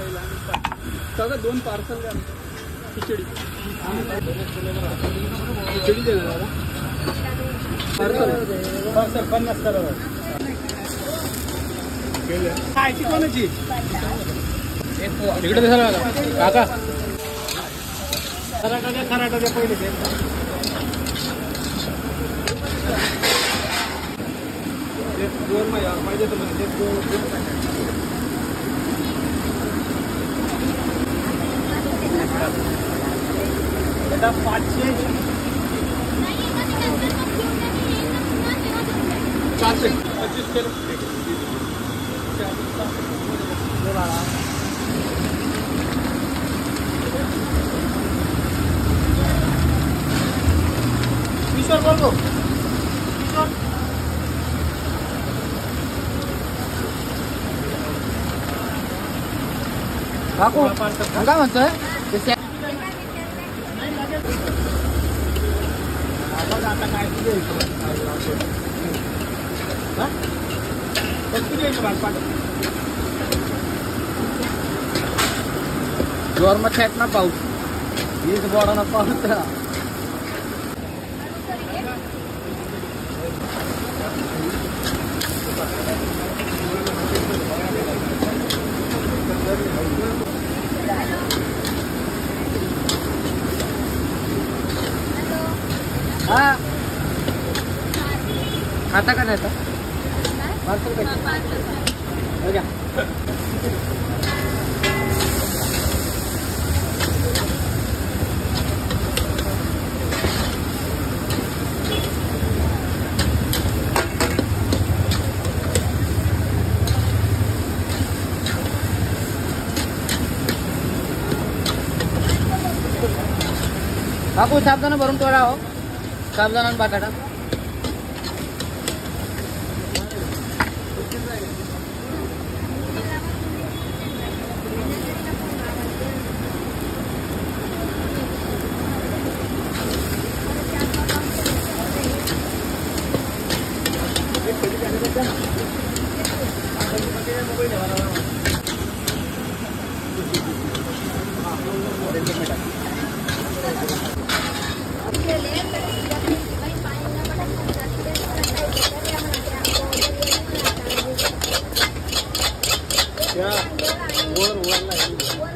सगळं 2 पार्सल द्या. खिचडी खिचडी दे दादा. पार्सल 50 करा. खायची कोणाची इकडे दिसायला काका. खराटा द्या पहिले ते. पाहिजे तर म्हणजे 500 425 किलो. किशोर बोलतो. काकू काय म्हणतोय? आता काय जोरमा छेट ना पाऊस. हीच बोडा ना पाऊस. हा खाता का नाही आता? पार्सल का? हो गया. काकू साबुदाणा भरून ठेवा हो. साबुदाणा आणि बटाटा. क्या? 4 1